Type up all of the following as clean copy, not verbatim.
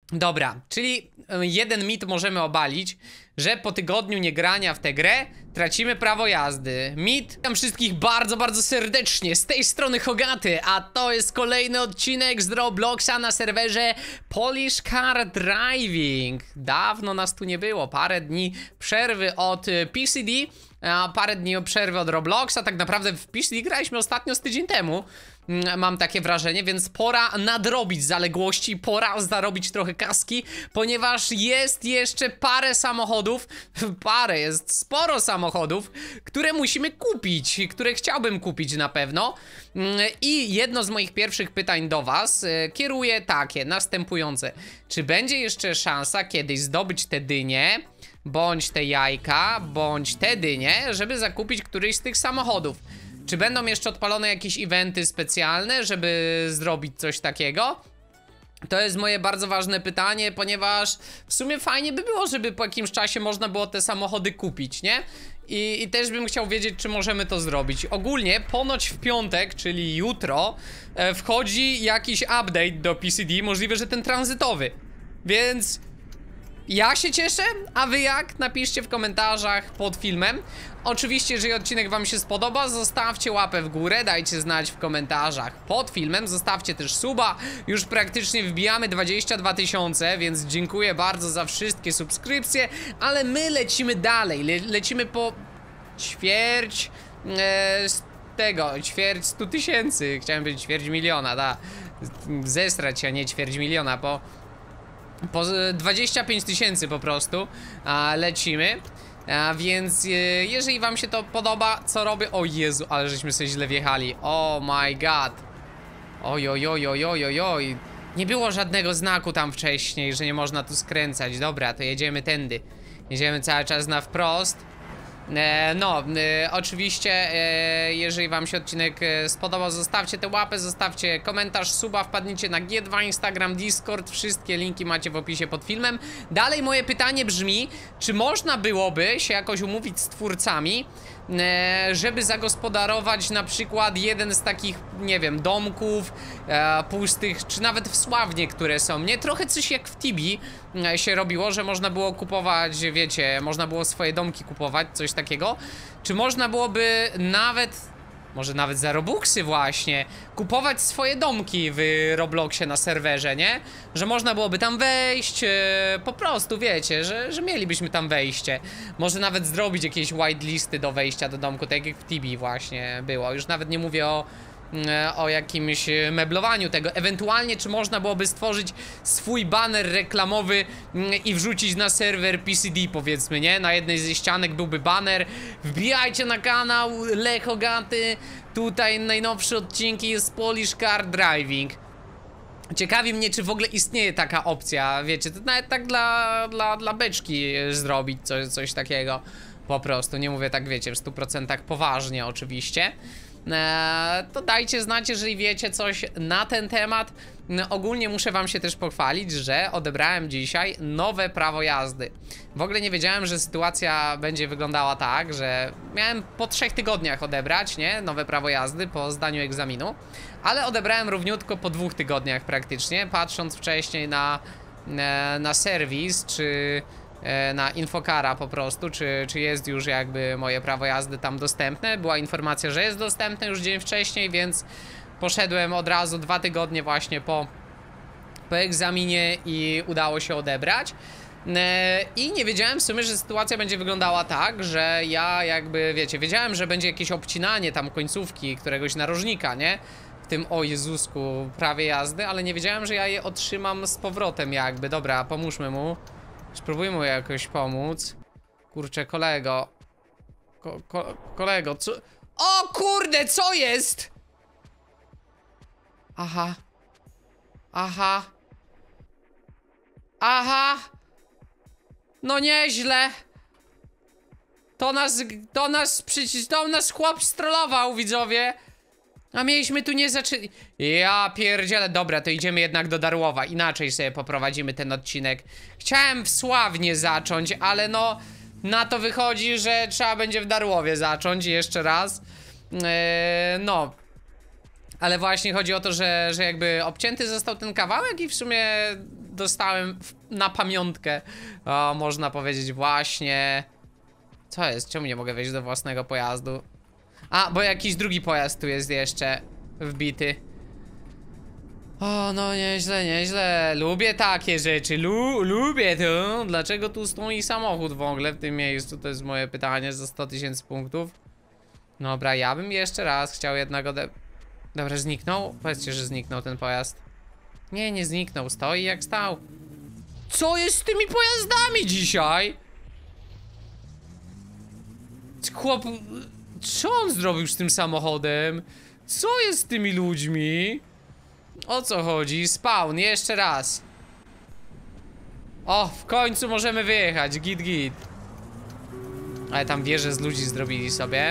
Dobra, czyli jeden mit możemy obalić, że po tygodniu niegrania w tę grę tracimy prawo jazdy. Mit. Witam wszystkich bardzo, bardzo serdecznie. Z tej strony Hogaty, a to jest kolejny odcinek z Robloxa na serwerze Polish Car Driving. Dawno nas tu nie było, parę dni przerwy od PCD, a parę dni przerwy od Robloxa. Tak naprawdę w PCD graliśmy ostatnio z tydzień temu. Mam takie wrażenie, więc pora nadrobić zaległości, pora zarobić trochę kaski, ponieważ jest jeszcze parę samochodów, jest sporo samochodów, które musimy kupić, które chciałbym kupić na pewno. I jedno z moich pierwszych pytań do was kieruję takie, następujące. Czy będzie jeszcze szansa kiedyś zdobyć te dynie, bądź te jajka, bądź te dynie, żeby zakupić któryś z tych samochodów? Czy będą jeszcze odpalone jakieś eventy specjalne, żeby zrobić coś takiego? To jest moje bardzo ważne pytanie, ponieważ w sumie fajnie by było, żeby po jakimś czasie można było te samochody kupić, nie? I też bym chciał wiedzieć, czy możemy to zrobić. Ogólnie ponoć w piątek, czyli jutro, wchodzi jakiś update do PCD, możliwe, że ten tranzytowy. Więc ja się cieszę, a wy jak? Napiszcie w komentarzach pod filmem. Oczywiście, jeżeli odcinek wam się spodoba, zostawcie łapę w górę, dajcie znać w komentarzach pod filmem, zostawcie też suba. Już praktycznie wbijamy 22 000, więc dziękuję bardzo za wszystkie subskrypcje, ale my lecimy dalej, lecimy po ćwierć ćwierć 100 000, chciałem powiedzieć ćwierć miliona, da, zesrać się, a nie ćwierć miliona, po 25 000 po prostu lecimy. Więc jeżeli wam się to podoba, co robię... O Jezu, ale żeśmy sobie źle wjechali. Oh my god. Oj, oj, oj, oj, oj, oj, oj. Nie było żadnego znaku tam wcześniej, że nie można tu skręcać. Dobra, to jedziemy tędy. Jedziemy cały czas na wprost. Oczywiście, jeżeli wam się odcinek spodobał, zostawcie tę łapę, zostawcie komentarz, suba, wpadnijcie na G2, Instagram, Discord, wszystkie linki macie w opisie pod filmem. Dalej moje pytanie brzmi, czy można byłoby się jakoś umówić z twórcami, żeby zagospodarować na przykład jeden z takich, nie wiem, domków pustych, czy nawet w Sławnie, które są, nie? Trochę coś jak w Tibi się robiło, że można było kupować, wiecie, można było swoje domki kupować, coś takiego. Czy można byłoby może nawet za Robuxy właśnie, kupować swoje domki w Robloxie na serwerze, nie? Że można byłoby tam wejść, po prostu, wiecie, że mielibyśmy tam wejście. Może nawet zrobić jakieś whitelisty do wejścia do domku, tak jak w Tibi właśnie było. Już nawet nie mówię o jakimś meblowaniu tego. Ewentualnie, czy można byłoby stworzyć swój baner reklamowy i wrzucić na serwer PCD, powiedzmy, nie? Na jednej ze ścianek byłby baner. Wbijajcie na kanał Hogaty. Tutaj najnowsze odcinki z Polish Car Driving. Ciekawi mnie, czy w ogóle istnieje taka opcja, wiecie, to nawet tak dla beczki zrobić coś takiego. Po prostu, nie mówię tak, wiecie, w 100% poważnie oczywiście. To dajcie znać, jeżeli wiecie coś na ten temat. Ogólnie muszę wam się też pochwalić, że odebrałem dzisiaj nowe prawo jazdy. W ogóle nie wiedziałem, że sytuacja będzie wyglądała tak, że miałem po 3 tygodniach odebrać, nie? Nowe prawo jazdy po zdaniu egzaminu. Ale odebrałem równiutko po 2 tygodniach praktycznie, patrząc wcześniej na serwis, czy na Infokara po prostu, czy jest już jakby moje prawo jazdy tam dostępne. Była informacja, że jest dostępne już dzień wcześniej, więc poszedłem od razu 2 tygodnie właśnie po egzaminie i udało się odebrać. I nie wiedziałem w sumie, że sytuacja będzie wyglądała tak, że ja jakby, wiecie, wiedziałem, że będzie jakieś obcinanie tam końcówki któregoś narożnika, nie? W tym, o Jezusku, prawie jazdy, ale nie wiedziałem, że ja je otrzymam z powrotem jakby. Dobra, pomóżmy mu. Spróbujmy mu jakoś pomóc. Kurczę, kolego. Kolego, co? O kurde, co jest? Aha. Aha. Aha. No nieźle. To nas chłop strollował, widzowie. A mieliśmy tu nie zacząć. Ja pierdzielę, dobra, to idziemy jednak do Darłowa. Inaczej sobie poprowadzimy ten odcinek. Chciałem w Sławnie zacząć, ale no na to wychodzi, że trzeba będzie w Darłowie zacząć jeszcze raz. No. Ale właśnie chodzi o to, że jakby obcięty został ten kawałek i w sumie dostałem na pamiątkę. O, można powiedzieć właśnie. Co jest? Czemu nie mogę wejść do własnego pojazdu? A, bo jakiś drugi pojazd tu jest jeszcze wbity. O, no nieźle, nieźle. Lubię takie rzeczy, lubię to. Dlaczego tu stoi samochód w ogóle w tym miejscu? To jest moje pytanie za 100 000 punktów. Dobra, ja bym jeszcze raz chciał jednego Dobra, zniknął? Powiedzcie, że zniknął ten pojazd. Nie, nie zniknął, stoi jak stał. Co jest z tymi pojazdami dzisiaj? Chłop... Co on zrobił z tym samochodem? Co jest z tymi ludźmi? O co chodzi? Spawn, jeszcze raz. O, w końcu możemy wyjechać, git. Ale tam wieżę z ludzi zrobili sobie.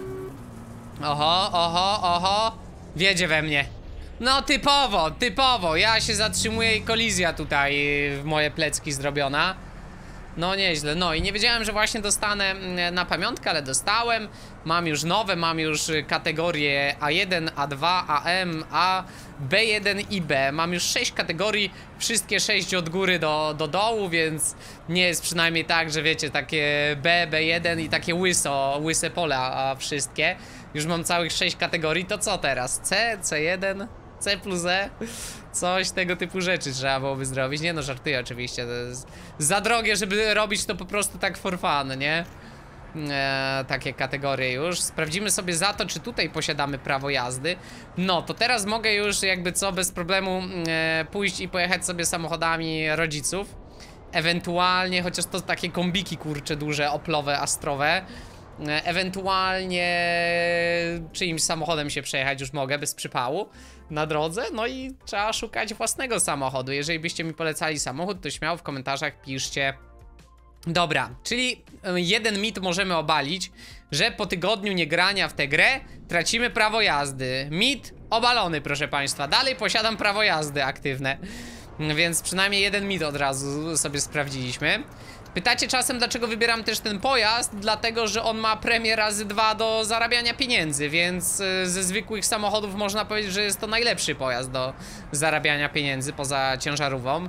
Oho. Wiedzie we mnie. No typowo, ja się zatrzymuję i kolizja tutaj w moje plecki zrobiona. No nieźle, no i nie wiedziałem, że właśnie dostanę na pamiątkę, ale dostałem. Mam już nowe, mam już kategorie A1, A2, AM, A, B1 i B. Mam już 6 kategorii, wszystkie 6 od góry do dołu, więc nie jest przynajmniej tak, że wiecie, takie B, B1 i takie łyse pola wszystkie. Już mam całych 6 kategorii, to co teraz? C, C1, C plus E? Coś tego typu rzeczy trzeba byłoby zrobić. Nie no, żartuję oczywiście, to jest za drogie, żeby robić to po prostu tak for fun, nie? Takie kategorie już. Sprawdzimy sobie za to, czy tutaj posiadamy prawo jazdy. No, to teraz mogę już jakby co, bez problemu pójść i pojechać sobie samochodami rodziców. Ewentualnie, chociaż to takie kombiki, kurcze, duże, oplowe, astrowe. Ewentualnie czyimś samochodem się przejechać już mogę, bez przypału na drodze, no i trzeba szukać własnego samochodu. Jeżeli byście mi polecali samochód, to śmiało w komentarzach piszcie. Dobra, czyli jeden mit możemy obalić, że po tygodniu niegrania w tę grę tracimy prawo jazdy. Mit obalony, proszę państwa. Dalej posiadam prawo jazdy aktywne, więc przynajmniej jeden mit od razu sobie sprawdziliśmy. Pytacie czasem, dlaczego wybieram też ten pojazd? Dlatego, że on ma premię razy 2 do zarabiania pieniędzy, więc ze zwykłych samochodów można powiedzieć, że jest to najlepszy pojazd do zarabiania pieniędzy poza ciężarówką.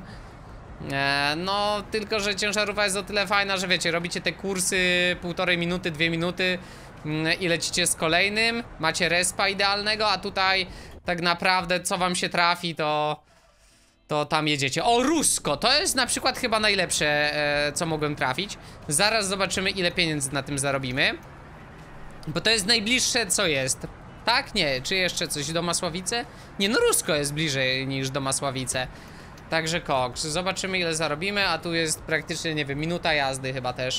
No, tylko że ciężarówka jest o tyle fajna, że wiecie, robicie te kursy 1,5 minuty, 2 minuty i lecicie z kolejnym, macie respa idealnego, a tutaj tak naprawdę co wam się trafi, to tam jedziecie. O, Rusko! To jest na przykład chyba najlepsze, co mogłem trafić. Zaraz zobaczymy, ile pieniędzy na tym zarobimy. Bo to jest najbliższe, co jest. Tak? Nie. Czy jeszcze coś? Do Masławice? Nie, no Rusko jest bliżej niż do Masławice. Także koks. Zobaczymy, ile zarobimy, a tu jest praktycznie, nie wiem, minuta jazdy chyba też.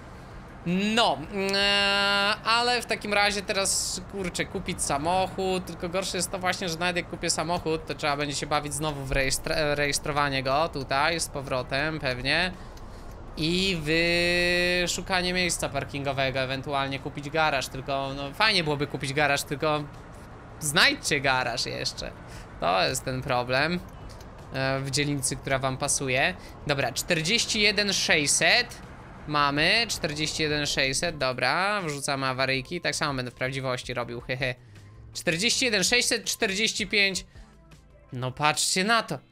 No, ale w takim razie teraz, kurczę, kupić samochód. Tylko gorsze jest to właśnie, że nawet jak kupię samochód, to trzeba będzie się bawić znowu w rejestrowanie go tutaj z powrotem pewnie. I w szukanie miejsca parkingowego, ewentualnie kupić garaż. Tylko, no fajnie byłoby kupić garaż, tylko znajdźcie garaż jeszcze. To jest ten problem w dzielnicy, która wam pasuje. Dobra, 41 600 mamy, 41 600, dobra, wrzucamy awaryjki, tak samo będę w prawdziwości robił, hehe. 41 645. No patrzcie na to.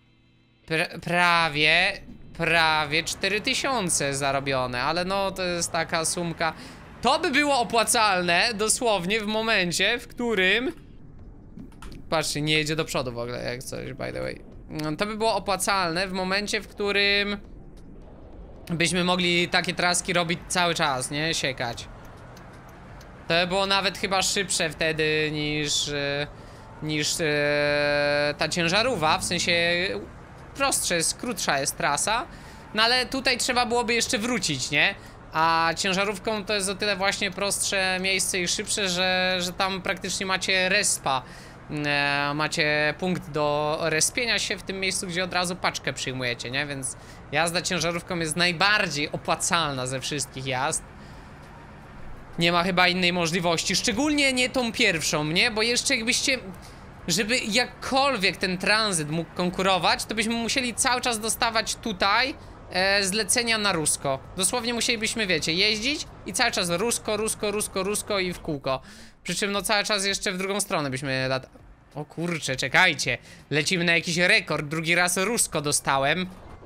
Prawie 4000 zarobione, ale no to jest taka sumka. To by było opłacalne dosłownie w momencie, w którym... Patrzcie, nie jedzie do przodu w ogóle, jak coś, by the way. To by było opłacalne w momencie, w którym byśmy mogli takie traski robić cały czas, nie? Siekać. To by było nawet chyba szybsze wtedy niż ta ciężarówka, w sensie prostsze jest, krótsza jest trasa. No ale tutaj trzeba byłoby jeszcze wrócić, nie? A ciężarówką to jest o tyle właśnie prostsze miejsce i szybsze, że tam praktycznie macie respa. Macie punkt do respienia się w tym miejscu, gdzie od razu paczkę przyjmujecie, nie? Więc jazda ciężarówką jest najbardziej opłacalna ze wszystkich jazd. Nie ma chyba innej możliwości, szczególnie nie tą pierwszą, nie? Bo jeszcze jakbyście... Żeby jakkolwiek ten tranzyt mógł konkurować, to byśmy musieli cały czas dostawać tutaj zlecenia na Rusko. Dosłownie musielibyśmy, wiecie, jeździć i cały czas Rusko i w kółko. Przy czym no cały czas jeszcze w drugą stronę byśmy... O kurczę, czekajcie. Lecimy na jakiś rekord. Drugi raz Rusko dostałem.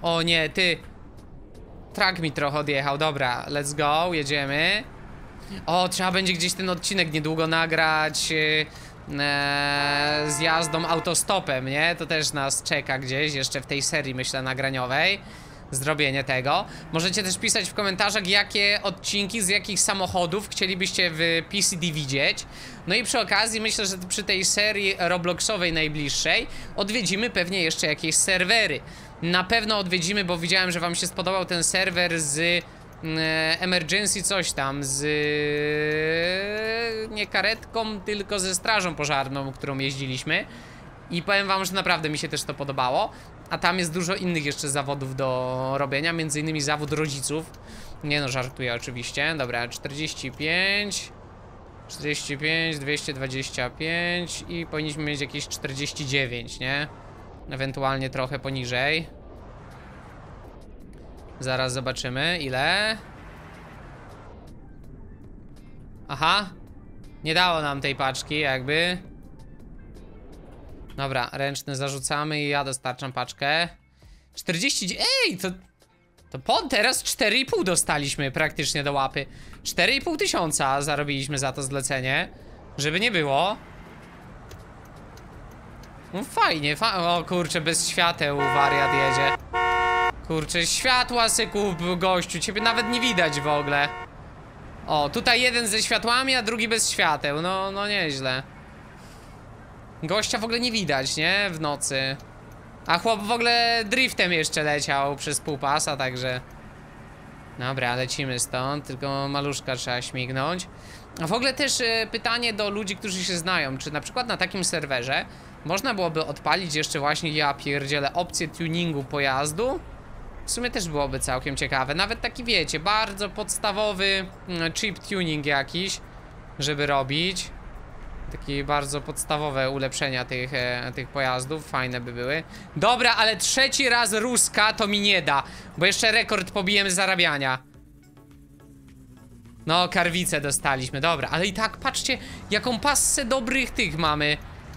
O nie, ty. Trak mi trochę odjechał, dobra, let's go, jedziemy. O, trzeba będzie gdzieś ten odcinek niedługo nagrać z jazdą autostopem, nie? To też nas czeka gdzieś, jeszcze w tej serii, myślę, nagraniowej. Zrobienie tego. Możecie też pisać w komentarzach, jakie odcinki z jakich samochodów chcielibyście w PCD widzieć. No i przy okazji myślę, że przy tej serii Robloxowej najbliższej odwiedzimy pewnie jeszcze jakieś serwery. Na pewno odwiedzimy, bo widziałem, że wam się spodobał ten serwer z Emergency coś tam, z nie karetką, tylko ze strażą pożarną, którą jeździliśmy. I powiem wam, że naprawdę mi się też to podobało. A tam jest dużo innych jeszcze zawodów do robienia, między innymi zawód rodziców. Nie no, żartuję oczywiście. Dobra, 45 45, 225 i powinniśmy mieć jakieś 49, nie? Ewentualnie trochę poniżej. Zaraz zobaczymy, ile. Aha. Nie dało nam tej paczki, jakby. Dobra, ręczny zarzucamy i ja dostarczam paczkę. 40... Ej, to teraz 4,5 dostaliśmy praktycznie do łapy. 4,5 tysiąca zarobiliśmy za to zlecenie. Żeby nie było. No fajnie, o kurczę, bez świateł wariat jedzie. Kurczę, światła se kup, gościu, ciebie nawet nie widać w ogóle. O, tutaj jeden ze światłami, a drugi bez świateł, no nieźle. Gościa w ogóle nie widać, nie? W nocy. A chłop w ogóle driftem jeszcze leciał przez pół pasa, także... Dobra, lecimy stąd, tylko maluszka trzeba śmignąć. A w ogóle też pytanie do ludzi, którzy się znają. Czy na przykład na takim serwerze można byłoby odpalić jeszcze właśnie, ja pierdzielę, opcję tuningu pojazdu? W sumie też byłoby całkiem ciekawe. Nawet taki, wiecie, bardzo podstawowy chip tuning jakiś, żeby robić. Takie bardzo podstawowe ulepszenia tych pojazdów, fajne by były. Dobra, ale trzeci raz ruska to mi nie da, bo jeszcze rekord pobijemy zarabiania. No, karwicę dostaliśmy, dobra, ale i tak patrzcie, jaką passę dobrych tych mamy.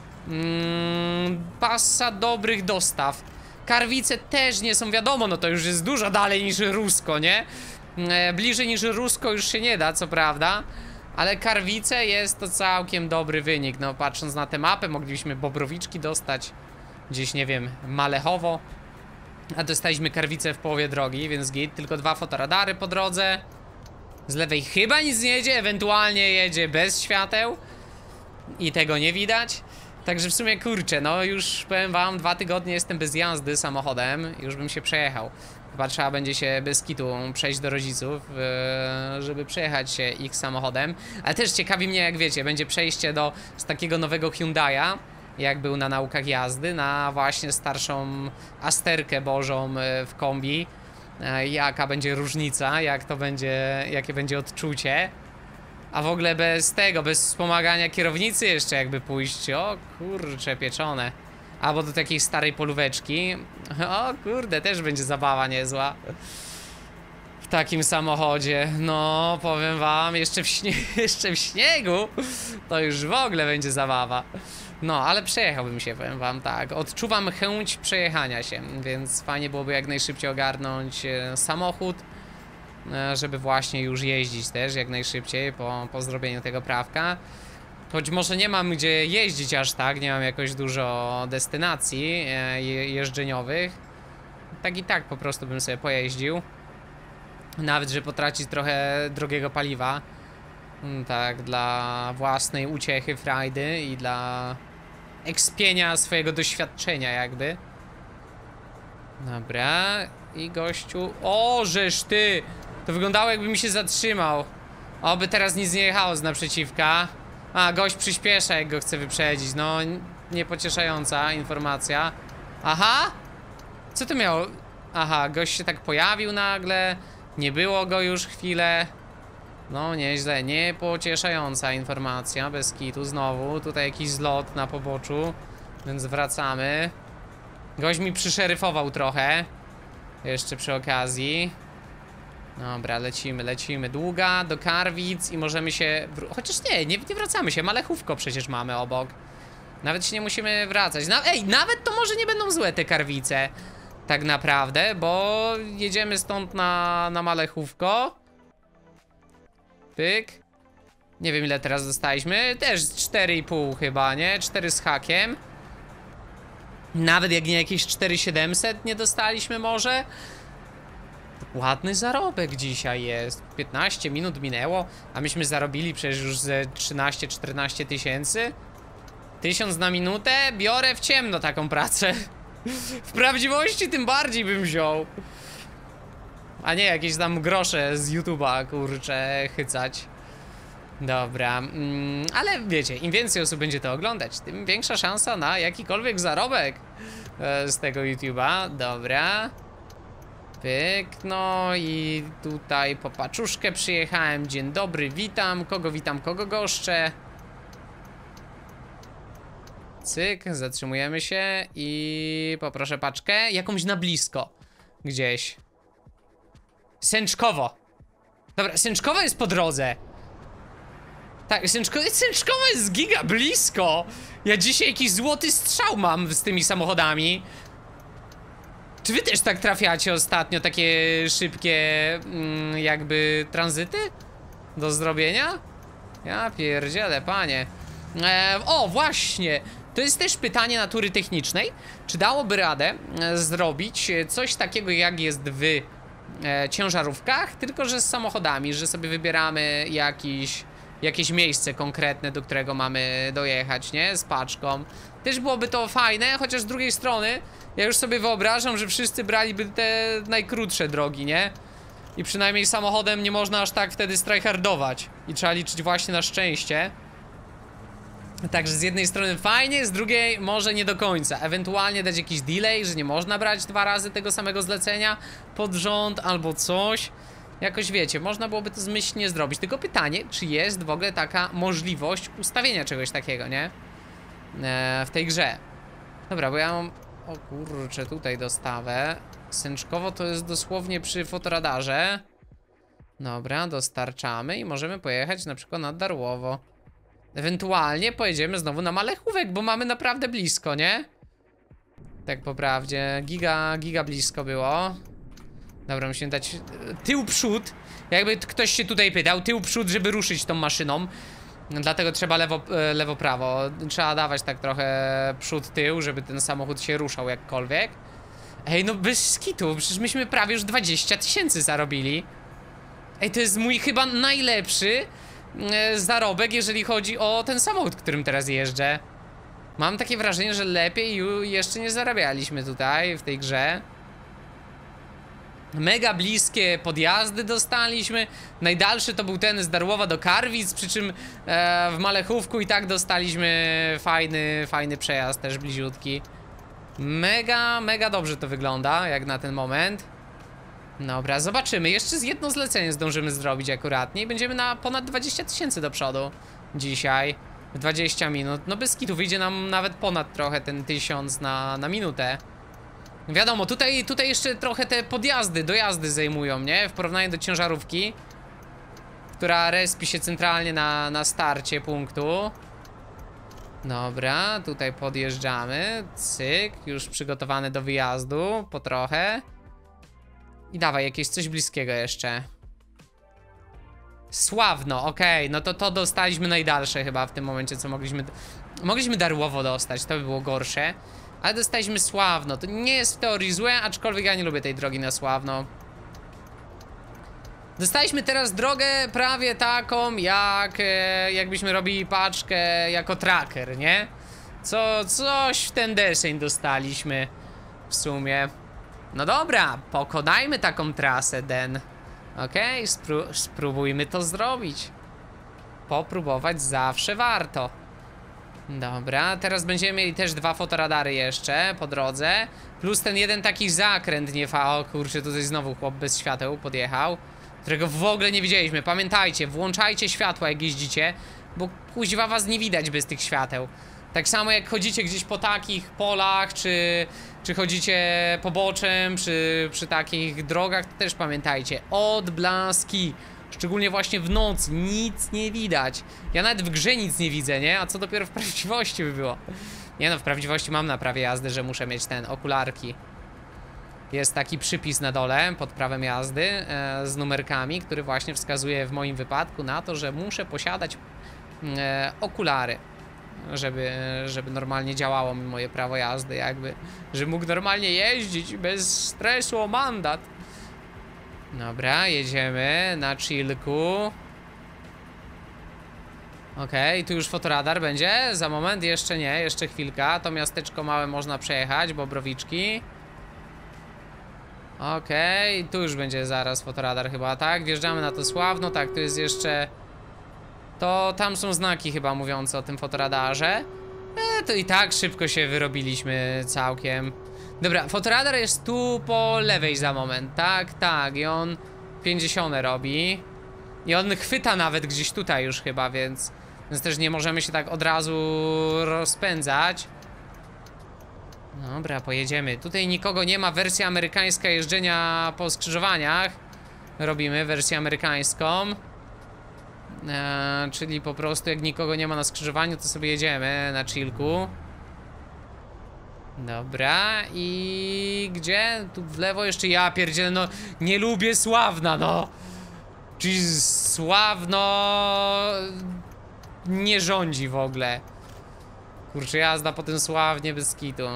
Passa dobrych dostaw. Karwice też nie są, wiadomo, no to już jest dużo dalej niż rusko, nie? Bliżej niż rusko już się nie da, co prawda. Ale karwice jest to całkiem dobry wynik. No patrząc na tę mapę, moglibyśmy Bobrowiczki dostać gdzieś, nie wiem, Malechowo. A dostaliśmy karwicę w połowie drogi, więc git. Tylko 2 fotoradary po drodze. Z lewej chyba nic nie jedzie, ewentualnie jedzie bez świateł. I tego nie widać. Także w sumie kurczę, no już powiem wam, 2 tygodnie jestem bez jazdy samochodem. Już bym się przejechał. Chyba trzeba będzie się bez kitu przejść do rodziców, żeby przejechać się ich samochodem. Ale też ciekawi mnie, jak wiecie, będzie przejście z takiego nowego Hyundai'a, jak był na naukach jazdy, na właśnie starszą Asterkę Bożą w kombi. Jaka będzie różnica, jakie będzie odczucie. A w ogóle bez wspomagania kierownicy jeszcze jakby pójść. O kurcze, pieczone. Albo do takiej starej polóweczki. O kurde, też będzie zabawa niezła. W takim samochodzie. No, powiem wam, jeszcze w śniegu to już w ogóle będzie zabawa. No, ale przejechałbym się, powiem wam, tak. Odczuwam chęć przejechania się, więc fajnie byłoby jak najszybciej ogarnąć samochód, żeby właśnie już jeździć też jak najszybciej po zrobieniu tego prawka. Choć może nie mam gdzie jeździć aż tak, nie mam jakoś dużo destynacji jeżdżeniowych. Tak i tak po prostu bym sobie pojeździł. Nawet, że potracić trochę drogiego paliwa. Tak, dla własnej uciechy, frajdy i dla ekspienia swojego doświadczenia jakby. Dobra, i gościu... O, żeż ty! To wyglądało, jakby mi się zatrzymał. Oby teraz nic nie jechało z naprzeciwka. A, gość przyspiesza, jak go chce wyprzedzić. No, niepocieszająca informacja. Aha! Co to miało? Aha, gość się tak pojawił nagle. Nie było go już chwilę. No, nieźle. Niepocieszająca informacja. Bez kitu znowu. Tutaj jakiś zlot na poboczu. Więc wracamy. Gość mi przyszeryfował trochę. Jeszcze przy okazji. Dobra, lecimy. Długa do Karwic i możemy się... Chociaż nie wracamy się. Malechówko przecież mamy obok. Nawet się nie musimy wracać. Ej, nawet to może nie będą złe te Karwice. Tak naprawdę, bo jedziemy stąd na Malechówko. Pyk. Nie wiem ile teraz dostaliśmy. Też 4,5 chyba, nie? 4 z hakiem. Nawet jak nie jakieś 4700 nie dostaliśmy może. Ładny zarobek dzisiaj jest. 15 minut minęło, a myśmy zarobili przecież już ze 13-14 tysięcy. 1000 na minutę? Biorę w ciemno taką pracę. W prawdziwości tym bardziej bym wziął. A nie jakieś tam grosze z YouTube'a, kurczę, chycać. Dobra, ale wiecie, im więcej osób będzie to oglądać, tym większa szansa na jakikolwiek zarobek z tego YouTube'a. Dobra. Pyk, no i tutaj po paczuszkę przyjechałem. Dzień dobry, witam, kogo goszczę. Cyk, zatrzymujemy się i poproszę paczkę. Jakąś na blisko. Gdzieś. Sęczkowo. Dobra, Sęczkowo jest po drodze. Tak, Sęczkowo jest giga blisko. Ja dzisiaj jakiś złoty strzał mam z tymi samochodami. Czy wy też tak trafiacie ostatnio? Takie szybkie jakby tranzyty do zrobienia? Ja pierdzielę, panie. O, właśnie. To jest też pytanie natury technicznej. Czy dałoby radę zrobić coś takiego jak jest w ciężarówkach, tylko że z samochodami, że sobie wybieramy jakieś miejsce konkretne, do którego mamy dojechać, nie? Z paczką. Też byłoby to fajne, chociaż z drugiej strony ja już sobie wyobrażam, że wszyscy braliby te najkrótsze drogi, nie? I przynajmniej samochodem nie można aż tak wtedy strajhardować. I trzeba liczyć właśnie na szczęście. Także z jednej strony fajnie, z drugiej może nie do końca. Ewentualnie dać jakiś delay, że nie można brać 2 razy tego samego zlecenia pod rząd albo coś. Jakoś wiecie, można byłoby to zmyślnie zrobić. Tylko pytanie, czy jest w ogóle taka możliwość ustawienia czegoś takiego, nie? W tej grze. Dobra, bo ja mam... O kurczę, tutaj dostawę. Sęczkowo to jest dosłownie przy fotoradarze. Dobra, dostarczamy i możemy pojechać na przykład na Darłowo. Ewentualnie pojedziemy znowu na Malechówek, bo mamy naprawdę blisko, nie? Tak po prawdzie, giga blisko było. Dobra, musimy dać tył przód. Jakby ktoś się tutaj pytał, tył przód, żeby ruszyć tą maszyną. Dlatego trzeba lewo prawo. Trzeba dawać tak trochę przód tył, żeby ten samochód się ruszał jakkolwiek. Ej, no bez skitu, przecież myśmy prawie już 20 tysięcy zarobili. Ej, to jest mój chyba najlepszy zarobek, jeżeli chodzi o ten samochód, którym teraz jeżdżę. Mam takie wrażenie, że lepiej jeszcze nie zarabialiśmy tutaj w tej grze. Mega bliskie podjazdy dostaliśmy. Najdalszy to był ten z Darłowa do Karwic, przy czym w Malechówku i tak dostaliśmy fajny przejazd, też bliziutki. Mega dobrze to wygląda, jak na ten moment. Dobra, zobaczymy. Jeszcze jedno zlecenie zdążymy zrobić akuratnie i będziemy na ponad 20 tysięcy do przodu dzisiaj. W 20 minut. No bez kitu wyjdzie nam nawet ponad trochę ten 1000 na minutę. Wiadomo, tutaj jeszcze trochę te dojazdy zajmują, nie? W porównaniu do ciężarówki, która respi się centralnie na starcie punktu. Dobra, tutaj podjeżdżamy. Cyk, już przygotowany do wyjazdu, po trochę. I dawaj, jakieś coś bliskiego jeszcze. Sławno, okej, no to dostaliśmy najdalsze chyba w tym momencie, co mogliśmy Darłowo dostać, to by było gorsze. Ale dostaliśmy Sławno, to nie jest w teorii złe, aczkolwiek ja nie lubię tej drogi na Sławno. Dostaliśmy teraz drogę prawie taką, jakbyśmy robili paczkę jako tracker, nie? Coś w ten deseń dostaliśmy w sumie. No dobra, pokonajmy taką trasę, Den. Okej, spróbujmy to zrobić. Popróbować zawsze warto. Dobra, teraz będziemy mieli też 2 fotoradary jeszcze po drodze. Plus ten jeden taki zakręt o kurczę, tutaj znowu chłop bez świateł podjechał, którego w ogóle nie widzieliśmy. Pamiętajcie, włączajcie światła jak jeździcie, bo kuźwa was nie widać bez tych świateł. Tak samo jak chodzicie gdzieś po takich polach, czy chodzicie poboczem, przy takich drogach, to też pamiętajcie, odblaski. Szczególnie właśnie w nocy, nic nie widać. Ja nawet w grze nic nie widzę, nie? A co dopiero w prawdziwości by było? Nie no, w prawdziwości mam na prawie jazdy, że muszę mieć okularki. Jest taki przypis na dole pod prawem jazdy z numerkami, który właśnie wskazuje w moim wypadku na to, że muszę posiadać okulary, żeby normalnie działało mi moje prawo jazdy, jakby, że mógł normalnie jeździć bez stresu o mandat. Dobra, jedziemy na chillku. Okej, tu już fotoradar będzie, za moment, jeszcze nie, jeszcze chwilka. To miasteczko małe można przejechać, Bobrowiczki. Okej, tu już będzie zaraz fotoradar chyba, tak? Wjeżdżamy na to Sławno, tak, tu jest jeszcze... To tam są znaki chyba mówiące o tym fotoradarze. To i tak szybko się wyrobiliśmy całkiem. Dobra, fotoradar jest tu po lewej za moment, tak? Tak, i on 50 robi. I on chwyta nawet gdzieś tutaj już chyba, więc też nie możemy się tak od razu rozpędzać. Dobra, pojedziemy. Tutaj nikogo nie ma, wersja amerykańska jeżdżenia po skrzyżowaniach. Robimy wersję amerykańską. Czyli po prostu jak nikogo nie ma na skrzyżowaniu, to sobie jedziemy na chillku. Dobra, i gdzie? Tu w lewo jeszcze, ja pierdzielę, no nie lubię Sławna, no. Czyli Sławno nie rządzi w ogóle. Kurczę, jazda po tym Sławnie bez kitu.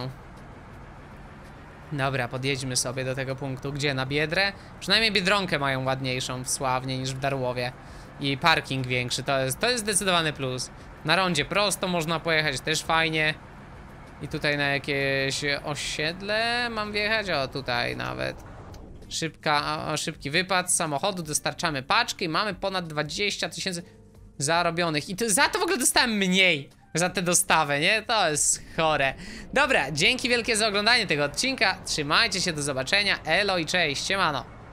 Dobra, podjedźmy sobie do tego punktu. Gdzie? Na Biedrę? Przynajmniej Biedronkę mają ładniejszą w Sławnie niż w Darłowie. I parking większy, to jest zdecydowany plus. Na rondzie prosto można pojechać, też fajnie. I tutaj na jakieś osiedle mam wjechać? O, tutaj nawet. Szybki wypad z samochodu, dostarczamy paczki i mamy ponad 20 000 zarobionych. I za to w ogóle dostałem mniej. Za tę dostawę, nie? To jest chore. Dobra, dzięki wielkie za oglądanie tego odcinka. Trzymajcie się, do zobaczenia. Elo i cześć, siemano.